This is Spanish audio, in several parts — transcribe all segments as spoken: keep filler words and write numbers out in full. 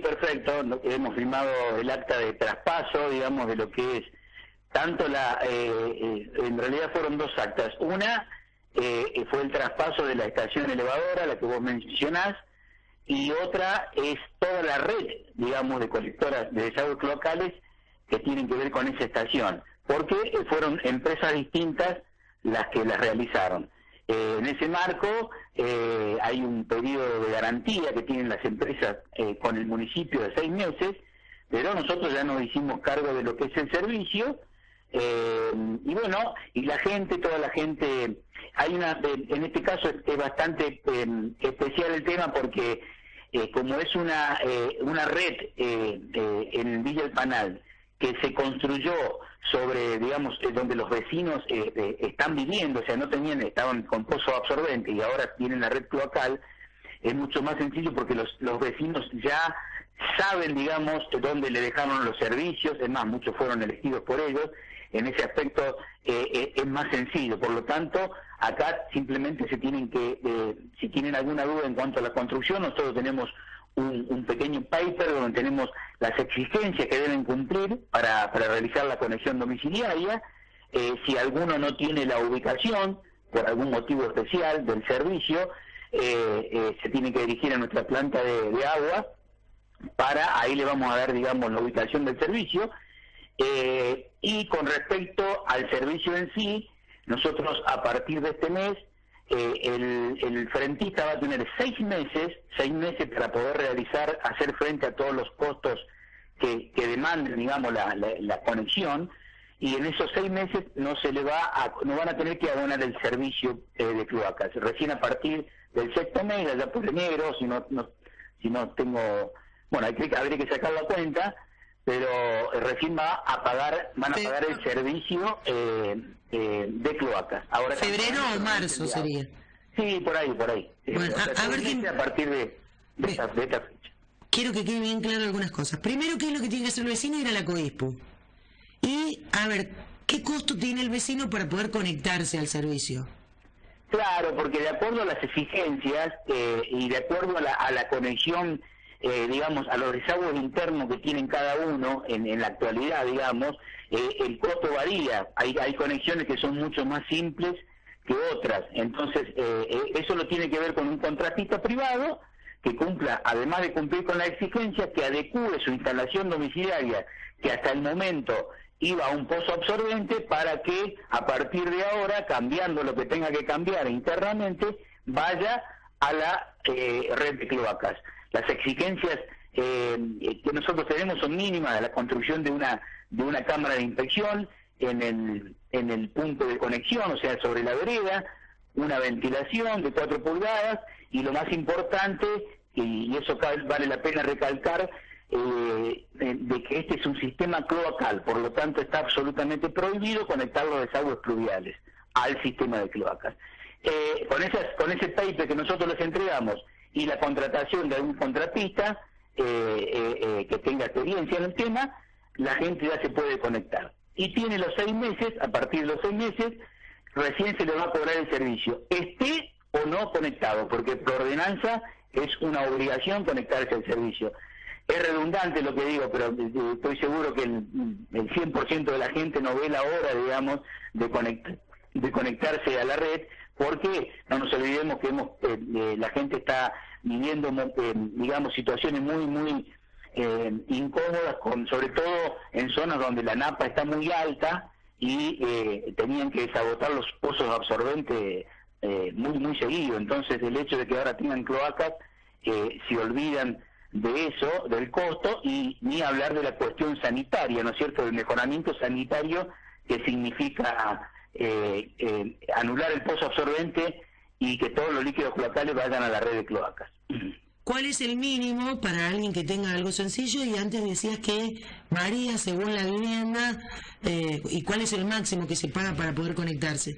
perfecto. Hemos firmado el acta de traspaso, digamos, de lo que es tanto la... Eh, eh, en realidad fueron dos actas. Una eh, fue el traspaso de la estación elevadora, la que vos mencionás, y otra es toda la red, digamos, de colectoras de desagües cloacales que tienen que ver con esa estación, porque fueron empresas distintas las que las realizaron. Eh, en ese marco eh, hay un periodo de garantía que tienen las empresas eh, con el municipio de seis meses, pero nosotros ya nos hicimos cargo de lo que es el servicio, eh, y bueno, y la gente, toda la gente, hay una, en este caso es, es bastante eh, especial el tema porque eh, como es una, eh, una red eh, eh, en Villa El Panal, que se construyó sobre, digamos, eh, donde los vecinos eh, eh, están viviendo, o sea, no tenían, estaban con pozo absorbente y ahora tienen la red cloacal, es mucho más sencillo porque los, los vecinos ya saben, digamos, dónde le dejaron los servicios, es más, muchos fueron elegidos por ellos, en ese aspecto eh, eh, es más sencillo, por lo tanto, acá simplemente se tienen que, eh, si tienen alguna duda en cuanto a la construcción, nosotros tenemos Un, un pequeño paper donde tenemos las exigencias que deben cumplir para, para realizar la conexión domiciliaria. Eh, si alguno no tiene la ubicación, por algún motivo especial del servicio, eh, eh, se tiene que dirigir a nuestra planta de, de agua, para ahí le vamos a dar, digamos, la ubicación del servicio. Eh, y con respecto al servicio en sí, nosotros a partir de este mes, Eh, el, el frentista va a tener seis meses, seis meses para poder realizar, hacer frente a todos los costos que, que demanden, digamos, la, la, la conexión, y en esos seis meses no se le va a, no van a tener que abonar el servicio eh, de cloacas. Recién a partir del sexto mes, allá por enero, si no, no, si no tengo, bueno, hay que, habría que sacar la cuenta, pero recién va a pagar, van a pagar el servicio eh, eh, de cloacas. Ahora febrero o marzo sería. Sí, por ahí, por ahí. Bueno, o sea, a, a ver que... a partir de, de, esta, de esta fecha. Quiero que quede bien claro algunas cosas. Primero, ¿qué es lo que tiene que hacer el vecino? Ir a la CODISPO. Y, a ver, ¿qué costo tiene el vecino para poder conectarse al servicio? Claro, porque de acuerdo a las exigencias eh, y de acuerdo a la, a la conexión, Eh, digamos, a los desagües internos que tienen cada uno en, en la actualidad, digamos, eh, el costo varía. Hay, hay conexiones que son mucho más simples que otras. Entonces, eh, eh, eso lo tiene que ver con un contratista privado que cumpla, además de cumplir con la exigencia, que adecúe su instalación domiciliaria, que hasta el momento iba a un pozo absorbente, para que a partir de ahora, cambiando lo que tenga que cambiar internamente, vaya a la eh, red de cloacas. Las exigencias eh, que nosotros tenemos son mínimas, de la construcción de una de una cámara de inspección en el en el punto de conexión, o sea, sobre la vereda, una ventilación de cuatro pulgadas, y lo más importante, y eso vale la pena recalcar, eh, de que este es un sistema cloacal, por lo tanto está absolutamente prohibido conectar los desagües pluviales al sistema de cloacas. Eh, con esas con ese paper que nosotros les entregamos y la contratación de algún contratista eh, eh, eh, que tenga experiencia en el tema, la gente ya se puede conectar. Y tiene los seis meses, a partir de los seis meses, recién se le va a cobrar el servicio, esté o no conectado, porque por ordenanza es una obligación conectarse al servicio. Es redundante lo que digo, pero estoy seguro que el, el cien por ciento de la gente no ve la hora, digamos, de, conect, de conectarse a la red, porque no nos olvidemos que hemos, eh, eh, la gente está viviendo, eh, digamos, situaciones muy, muy eh, incómodas, con, sobre todo en zonas donde la napa está muy alta y eh, tenían que desagotar los pozos absorbentes eh, muy, muy seguido. Entonces, el hecho de que ahora tengan cloacas, eh, se olvidan de eso, del costo, y ni hablar de la cuestión sanitaria, ¿no es cierto?, del mejoramiento sanitario que significa Eh, eh, anular el pozo absorbente y que todos los líquidos cloacales vayan a la red de cloacas. ¿Cuál es el mínimo para alguien que tenga algo sencillo? Y antes decías que varía según la vivienda, eh, ¿y cuál es el máximo que se paga para poder conectarse?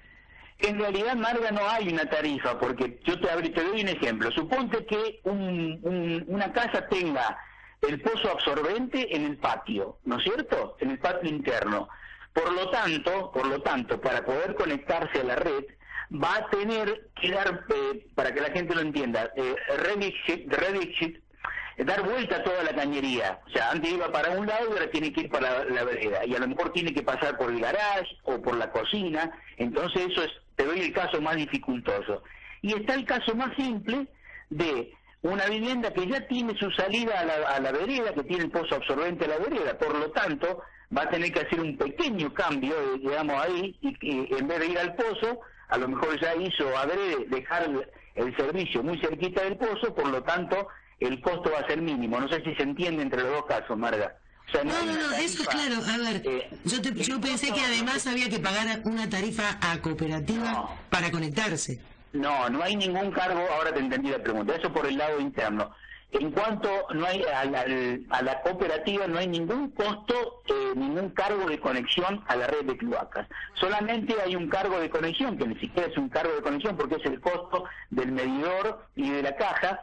En realidad, Marga, no hay una tarifa, porque yo te, te doy un ejemplo. Suponte que un, un, una casa tenga el pozo absorbente en el patio, ¿no es cierto?, en el patio interno. Por lo tanto, por lo tanto, para poder conectarse a la red, va a tener que dar, eh, para que la gente lo entienda, eh, Redixit, Redixit dar vuelta a toda la cañería. O sea, antes iba para un lado y ahora tiene que ir para la, la vereda. Y a lo mejor tiene que pasar por el garage o por la cocina. Entonces eso es, te doy el caso más dificultoso. Y está el caso más simple de una vivienda que ya tiene su salida a la, a la vereda, que tiene el pozo absorbente a la vereda. Por lo tanto, va a tener que hacer un pequeño cambio, digamos, ahí, y, y en vez de ir al pozo, a lo mejor ya hizo adrede dejar el, el servicio muy cerquita del pozo, por lo tanto el costo va a ser mínimo. No sé si se entiende entre los dos casos, Marga. O sea, no, no, no, no, tarifa, eso es claro. A ver, eh, yo, te, yo pensé que además había que pagar una tarifa a cooperativa no, para conectarse. No, no hay ningún cargo, ahora te entendí la pregunta, eso por el lado interno. En cuanto no hay a la, a la cooperativa, no hay ningún costo, eh, ningún cargo de conexión a la red de cloacas. Solamente hay un cargo de conexión, que ni siquiera es un cargo de conexión, porque es el costo del medidor y de la caja,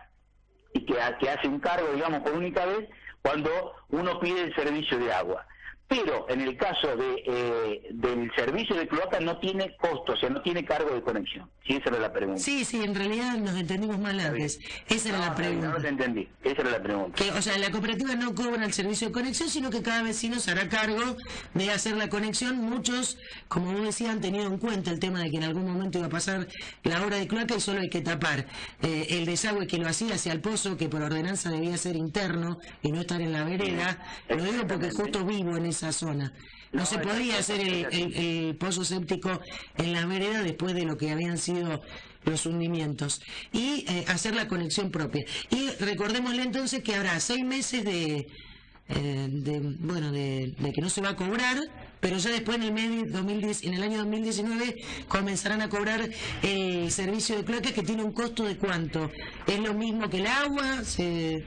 y que, que hace un cargo, digamos, por única vez, cuando uno pide el servicio de agua. Pero en el caso de eh, del servicio de cloaca no tiene costo, o sea, no tiene cargo de conexión. Sí, esa era la pregunta. Sí, sí, en realidad nos entendimos mal antes. Esa era no, la pregunta. No, no te entendí, esa era la pregunta. Que, o sea, la cooperativa no cobra el servicio de conexión, sino que cada vecino se hará cargo de hacer la conexión. Muchos, como vos decías, han tenido en cuenta el tema de que en algún momento iba a pasar la obra de cloaca y solo hay que tapar eh, el desagüe que lo hacía hacia el pozo, que por ordenanza debía ser interno y no estar en la vereda. Sí, lo digo porque justo vivo en esa zona. No, no se podía hacer el, el, el pozo séptico en la vereda después de lo que habían sido los hundimientos y eh, hacer la conexión propia. Y recordémosle entonces que habrá seis meses de, eh, de bueno de, de que no se va a cobrar, pero ya después en el medio dos mil diez, en el año dos mil diecinueve comenzarán a cobrar el servicio de cloacas, que tiene un costo de ¿cuánto? ¿Es lo mismo que el agua? Se...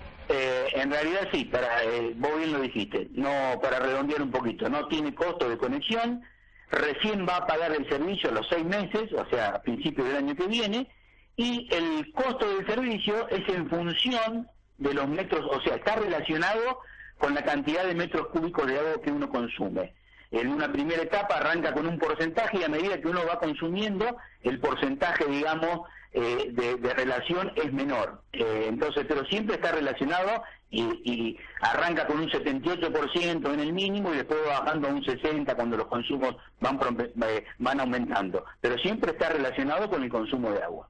Eh, en realidad sí, para eh, vos bien lo dijiste, no, para redondear un poquito, no tiene costo de conexión, recién va a pagar el servicio a los seis meses, o sea, a principios del año que viene, y el costo del servicio es en función de los metros, o sea, está relacionado con la cantidad de metros cúbicos de agua que uno consume. En una primera etapa arranca con un porcentaje y a medida que uno va consumiendo, el porcentaje, digamos, eh, de, de relación es menor. Eh, entonces, pero siempre está relacionado y, y arranca con un setenta y ocho por ciento en el mínimo y después va bajando a un sesenta por ciento cuando los consumos van, van aumentando. Pero siempre está relacionado con el consumo de agua.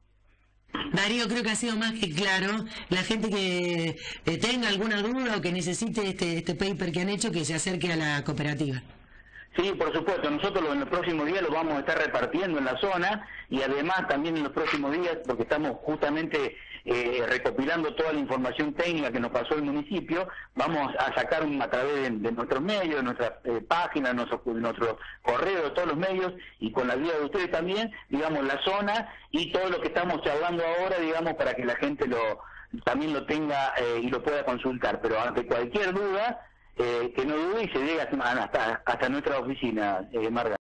Darío, creo que ha sido más que claro. La gente que eh, tenga alguna duda o que necesite este, este paper que han hecho, que se acerque a la cooperativa. Sí, por supuesto, nosotros en los próximos días lo vamos a estar repartiendo en la zona y además también en los próximos días, porque estamos justamente eh, recopilando toda la información técnica que nos pasó el municipio, vamos a sacar un, a través de, de nuestros medios, de nuestra eh, página, de nuestro, de nuestro correo, de todos los medios y con la ayuda de ustedes también, digamos, la zona y todo lo que estamos charlando ahora, digamos, para que la gente lo también lo tenga eh, y lo pueda consultar. Pero ante cualquier duda, Eh, que no dude y se llegue hasta, hasta nuestra oficina, eh, Marga.